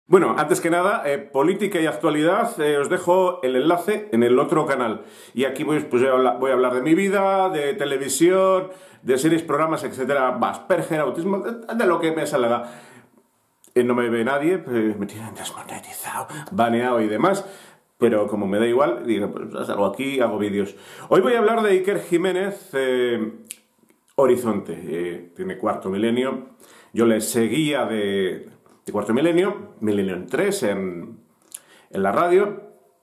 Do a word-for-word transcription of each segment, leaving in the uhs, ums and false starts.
Bueno, antes que nada, eh, política y actualidad, eh, os dejo el enlace en el otro canal. Y aquí pues, pues, voy, a hablar, voy a hablar de mi vida, de televisión, de series, programas, etcétera. Asperger, autismo, de, de lo que me salga. Eh, no me ve nadie, pues, me tienen desmonetizado, baneado y demás. Pero como me da igual, digo, pues salgo aquí, hago vídeos. Hoy voy a hablar de Iker Jiménez, eh, Horizonte. Eh, tiene Cuarto Milenio. Yo le seguía de... de Cuarto Milenio, Milenio tres en, en la radio,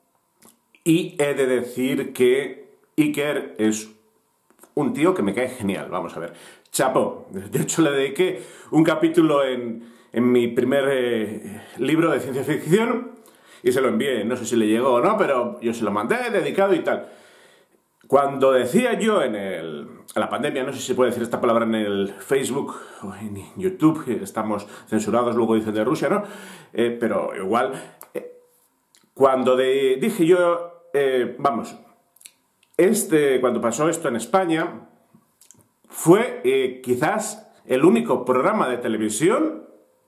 y he de decir que Iker es un tío que me cae genial, vamos a ver, chapó. De hecho le dediqué un capítulo en, en mi primer eh, libro de ciencia ficción y se lo envié, no sé si le llegó o no, pero yo se lo mandé, dedicado y tal. Cuando decía yo en, el, en la pandemia, no sé si se puede decir esta palabra en el Facebook o en YouTube, que estamos censurados, luego dicen de Rusia, ¿no? Eh, pero igual, eh, cuando de, dije yo, eh, vamos, este, cuando pasó esto en España, fue eh, quizás el único programa de televisión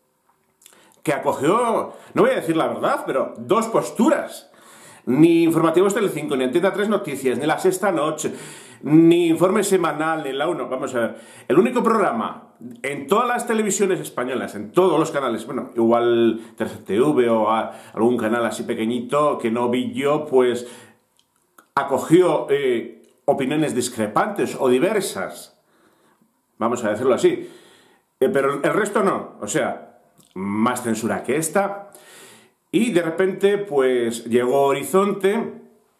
que acogió, no voy a decir la verdad, pero dos posturas. Ni Informativos Telecinco, ni Antena tres Noticias, ni La Sexta Noche, ni Informe Semanal, ni La uno. Vamos a ver, el único programa en todas las televisiones españolas, en todos los canales, bueno, igual Tercer T V o a, algún canal así pequeñito que no vi yo, pues acogió eh, opiniones discrepantes o diversas. Vamos a decirlo así. Eh, pero el resto no, o sea, más censura que esta. Y de repente, pues, llegó Horizonte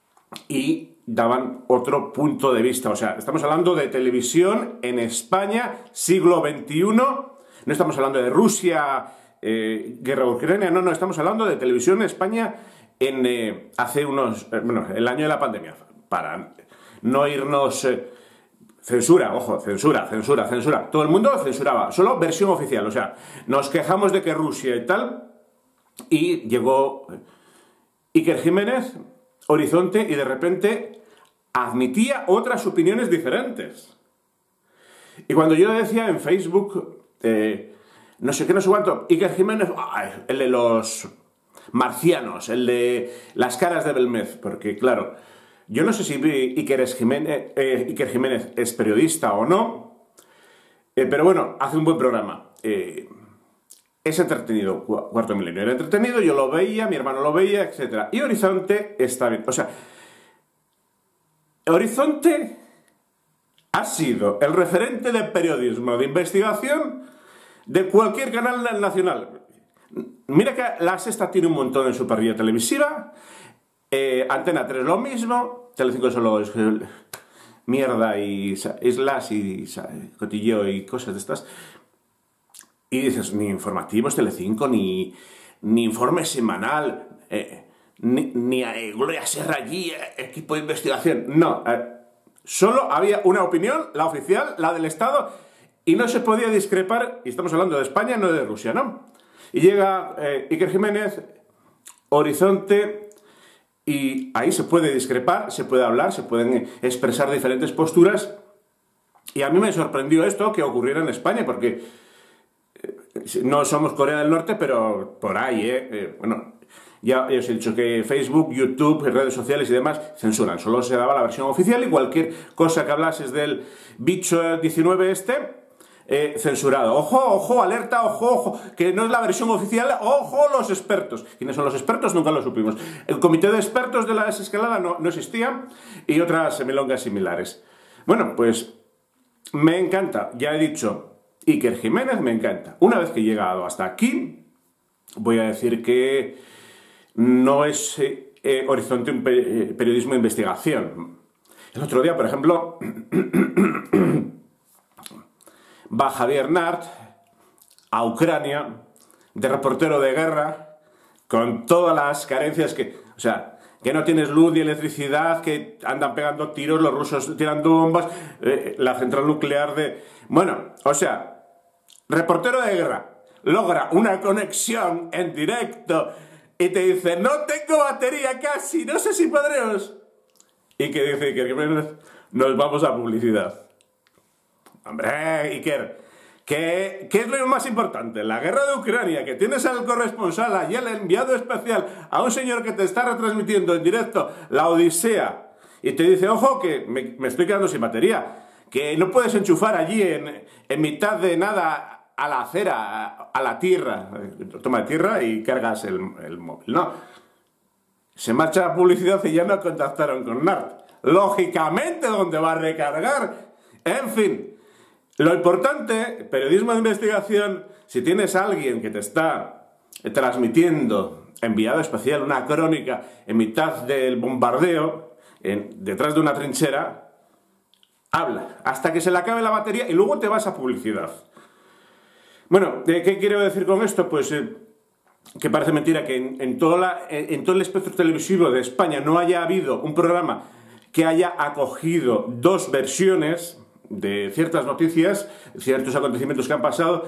y daban otro punto de vista. O sea, estamos hablando de televisión en España, siglo veintiuno. No estamos hablando de Rusia, eh, guerra de Ucrania, no, no, estamos hablando de televisión en España en, eh, hace unos... Eh, bueno, el año de la pandemia, para no irnos... Eh, censura, ojo, censura, censura, censura. Todo el mundo censuraba, solo versión oficial. O sea, nos quejamos de que Rusia y tal... Y llegó Iker Jiménez, Horizonte, y de repente admitía otras opiniones diferentes. Y cuando yo decía en Facebook, eh, no sé qué, no sé cuánto, Iker Jiménez, ay, el de los marcianos, el de las caras de Belmez, porque claro, yo no sé si Iker, es Jiménez, eh, Iker Jiménez es periodista o no, eh, pero bueno, hace un buen programa. Eh, Es entretenido, Cuarto Milenio era entretenido, yo lo veía, mi hermano lo veía, etcétera. Y Horizonte está bien. O sea, Horizonte ha sido el referente de periodismo, de investigación, de cualquier canal nacional. Mira que La Sexta tiene un montón en su parrilla televisiva, eh, Antena tres lo mismo, Telecinco solo es mierda y islas y cotilleo y cosas de estas. Y dices, ni Informativos Telecinco, ni, ni Informe Semanal, eh, ni, ni eh, Gloria Serra allí, eh, equipo de investigación. No, eh, solo había una opinión, la oficial, la del Estado, y no se podía discrepar, y estamos hablando de España, no de Rusia, ¿no? Y llega eh, Iker Jiménez, Horizonte, y ahí se puede discrepar, se puede hablar, se pueden expresar diferentes posturas, y a mí me sorprendió esto que ocurriera en España, porque... No somos Corea del Norte, pero por ahí, ¿eh? eh bueno, ya, ya os he dicho que Facebook, YouTube, redes sociales y demás censuran. Solo se daba la versión oficial y cualquier cosa que hablases del bicho diecinueve este, eh, censurado. Ojo, ojo, alerta, ojo, ojo, que no es la versión oficial, ojo, los expertos. ¿Quiénes son los expertos? Nunca lo supimos. El comité de expertos de la desescalada no, no existía y otras milongas similares. Bueno, pues me encanta, ya he dicho... Iker Jiménez me encanta. Una vez que he llegado hasta aquí, voy a decir que no es eh, eh, Horizonte un pe periodismo de investigación. El otro día, por ejemplo, va Javier Nart a Ucrania de reportero de guerra con todas las carencias que... O sea, que no tienes luz y electricidad, que andan pegando tiros, los rusos tirando bombas, eh, la central nuclear de... Bueno, o sea... Reportero de guerra, logra una conexión en directo y te dice, no tengo batería casi, no sé si podremos. Y que dice Iker, nos vamos a publicidad. Hombre, Iker, ¿Qué, ¿Qué es lo más importante? La guerra de Ucrania, que tienes al corresponsal, allí el enviado especial, a un señor que te está retransmitiendo en directo la Odisea, y te dice, ojo, que me, me estoy quedando sin batería, que no puedes enchufar allí en, en mitad de nada a la acera, a, a la tierra. Toma tierra y cargas el, el móvil. No. Se marcha la publicidad y ya no contactaron con Nart. Lógicamente, ¿dónde va a recargar? En fin. Lo importante, periodismo de investigación, si tienes a alguien que te está transmitiendo, enviado especial, una crónica en mitad del bombardeo, en, detrás de una trinchera, habla hasta que se le acabe la batería y luego te vas a publicidad. Bueno, ¿qué quiero decir con esto? Pues eh, que parece mentira que en, en, toda la, en todo el espectro televisivo de España no haya habido un programa que haya acogido dos versiones de ciertas noticias, ciertos acontecimientos que han pasado,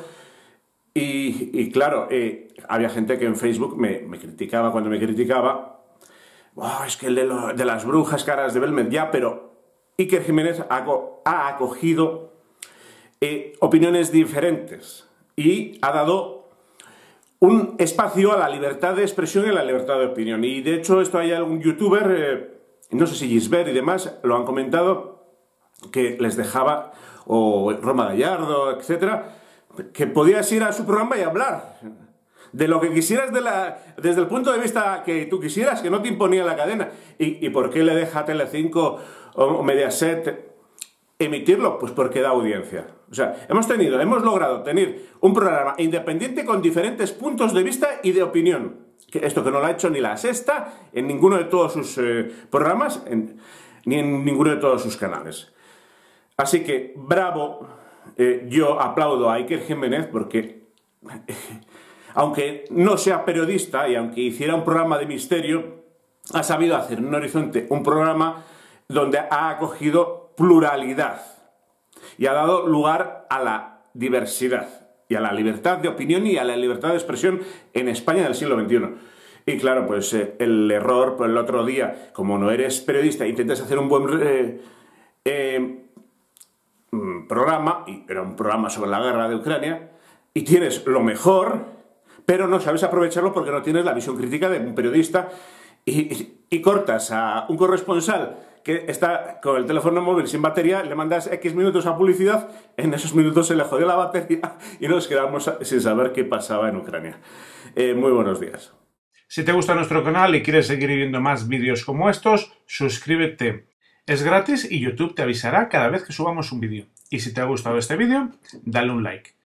y, y claro, eh, había gente que en Facebook me, me criticaba cuando me criticaba, oh, es que el de, lo, de las brujas caras de Belmed, ya, pero Iker Jiménez ha, ha acogido eh, opiniones diferentes y ha dado un espacio a la libertad de expresión y a la libertad de opinión, y de hecho esto hay algún youtuber, eh, no sé si Gisbert y demás, lo han comentado, que les dejaba, o Roma Gallardo, etcétera, que podías ir a su programa y hablar de lo que quisieras de la, desde el punto de vista que tú quisieras, que no te imponía la cadena. ¿Y, y por qué le deja a Telecinco o Mediaset emitirlo? Pues porque da audiencia. O sea, hemos tenido, hemos logrado tener un programa independiente con diferentes puntos de vista y de opinión. Que esto que no lo ha hecho ni La Sexta en ninguno de todos sus eh, programas, en, ni en ninguno de todos sus canales. Así que, bravo, eh, yo aplaudo a Iker Jiménez porque, eh, aunque no sea periodista y aunque hiciera un programa de misterio, ha sabido hacer en un horizonte un programa donde ha acogido pluralidad y ha dado lugar a la diversidad y a la libertad de opinión y a la libertad de expresión en España del siglo veintiuno. Y claro, pues eh, el error, pues el otro día, como no eres periodista, intentas hacer un buen eh, eh, programa, y era un programa sobre la guerra de Ucrania, y tienes lo mejor, pero no sabes aprovecharlo porque no tienes la visión crítica de un periodista, y, y, y cortas a un corresponsal que está con el teléfono móvil sin batería, le mandas X minutos a publicidad, en esos minutos se le jodió la batería y nos quedamos sin saber qué pasaba en Ucrania. Eh, muy buenos días. Si te gusta nuestro canal y quieres seguir viendo más vídeos como estos, suscríbete. Es gratis y YouTube te avisará cada vez que subamos un vídeo. Y si te ha gustado este vídeo, dale un like.